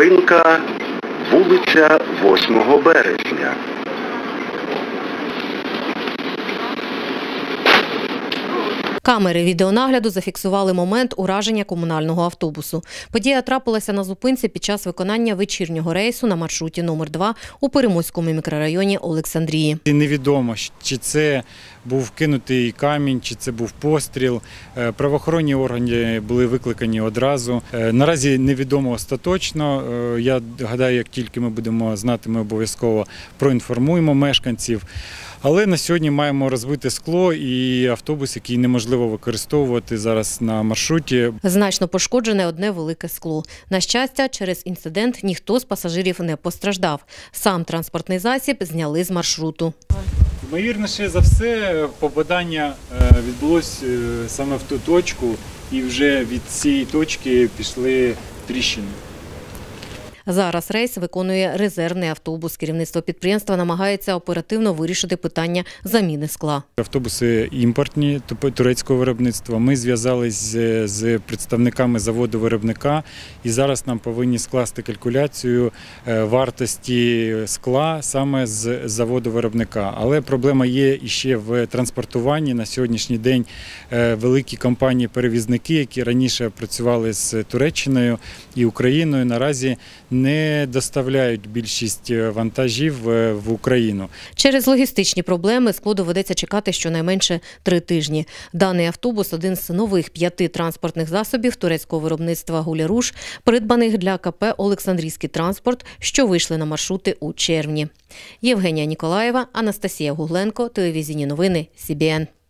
Зупинка вулиця 8 березня. Камери відеонагляду зафіксували момент ураження комунального автобусу. Подія трапилася на зупинці під час виконання вечірнього рейсу на маршруті номер 2 у Перемозькому мікрорайоні Олександрії. Невідомо, чи це був кинутий камінь, чи це був постріл. Правоохоронні органи були викликані одразу. Наразі невідомо остаточно. Я гадаю, як тільки ми будемо знати, ми обов'язково проінформуємо мешканців. Але на сьогодні маємо розбите скло і автобус, який неможливо використовувати зараз на маршруті. Значно пошкоджене одне велике скло. На щастя, через інцидент ніхто з пасажирів не постраждав. Сам транспортний засіб зняли з маршруту. Ймовірніше за все, попадання відбулося саме в ту точку, і вже від цієї точки пішли тріщини. Зараз рейс виконує резервний автобус. Керівництво підприємства намагається оперативно вирішити питання заміни скла. Автобуси імпортні, турецького виробництва. Ми зв'язалися з представниками заводу-виробника і зараз нам повинні скласти калькуляцію вартості скла саме з заводу-виробника. Але проблема є іще в транспортуванні. На сьогоднішній день великі компанії-перевізники, які раніше працювали з Туреччиною і Україною, наразі не доставляють більшість вантажів в Україну. Через логістичні проблеми склу доведеться чекати щонайменше 3 тижні. Даний автобус – один з нових 5 транспортних засобів турецького виробництва «Гуляруш», придбаних для КП «Олександрійський транспорт», що вийшли на маршрути у червні. Євгенія Ніколаєва, Анастасія Гугленко, телевізійні новини СІБІН.